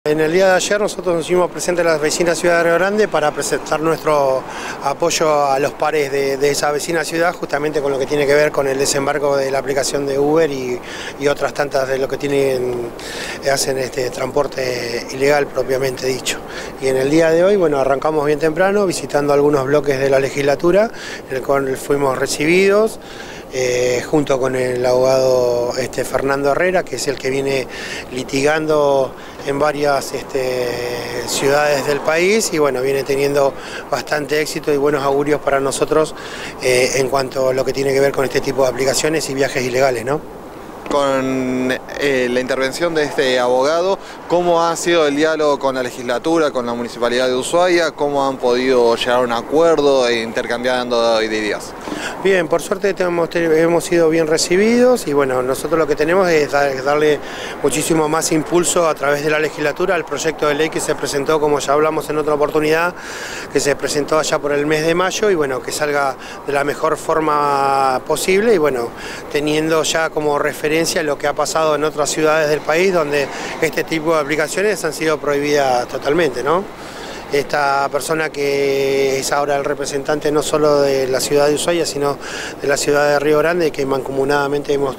En el día de ayer nosotros nos hicimos presentes a la vecina ciudad de Río Grande para presentar nuestro apoyo a los pares de esa vecina ciudad, justamente con lo que tiene que ver con el desembarco de la aplicación de Uber y otras tantas de lo que hacen transporte ilegal propiamente dicho. Y en el día de hoy, bueno, arrancamos bien temprano visitando algunos bloques de la legislatura, en el cual fuimos recibidos. Junto con el abogado Fernando Herrera, que es el que viene litigando en varias ciudades del país y bueno, viene teniendo bastante éxito y buenos augurios para nosotros en cuanto a lo que tiene que ver con este tipo de aplicaciones y viajes ilegales, ¿no? Con la intervención de este abogado, ¿cómo ha sido el diálogo con la legislatura, con la Municipalidad de Ushuaia? ¿Cómo han podido llegar a un acuerdo intercambiando ideas? Bien, por suerte hemos sido bien recibidos y bueno, nosotros lo que tenemos es darle muchísimo más impulso a través de la legislatura al proyecto de ley que se presentó, como ya hablamos en otra oportunidad, que se presentó allá por el mes de mayo y bueno, que salga de la mejor forma posible y bueno, teniendo ya como referencia lo que ha pasado en otras ciudades del país donde este tipo de aplicaciones han sido prohibidas totalmente, ¿no? Esta persona que es ahora el representante no solo de la ciudad de Ushuaia, sino de la ciudad de Río Grande, que mancomunadamente hemos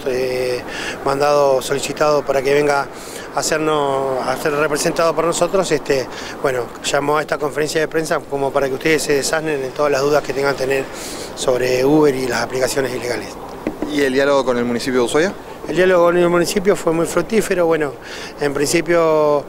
solicitado para que venga a ser representado por nosotros, bueno, llamó a esta conferencia de prensa como para que ustedes se desasnen en todas las dudas que tengan que tener sobre Uber y las aplicaciones ilegales. ¿Y el diálogo con el municipio de Ushuaia? El diálogo con el municipio fue muy fructífero. Bueno, en principio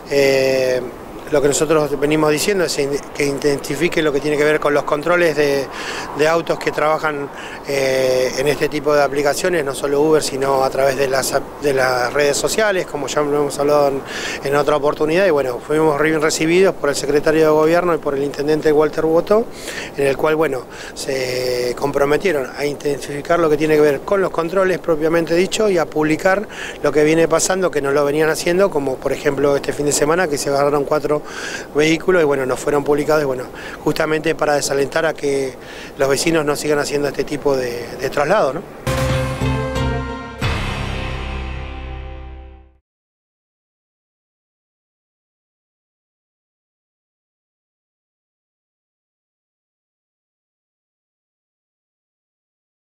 lo que nosotros venimos diciendo es que identifique lo que tiene que ver con los controles de autos que trabajan en este tipo de aplicaciones, no solo Uber, sino a través de las redes sociales, como ya lo hemos hablado en otra oportunidad, y bueno, fuimos bien recibidos por el secretario de Gobierno y por el intendente Walter Boto, en el cual, bueno, se comprometieron a identificar lo que tiene que ver con los controles propiamente dicho y a publicar lo que viene pasando, que no lo venían haciendo, como por ejemplo este fin de semana que se agarraron 4 vehículos y bueno, no fueron publicados y bueno, justamente para desalentar a que los vecinos no sigan haciendo este tipo de traslado, ¿no?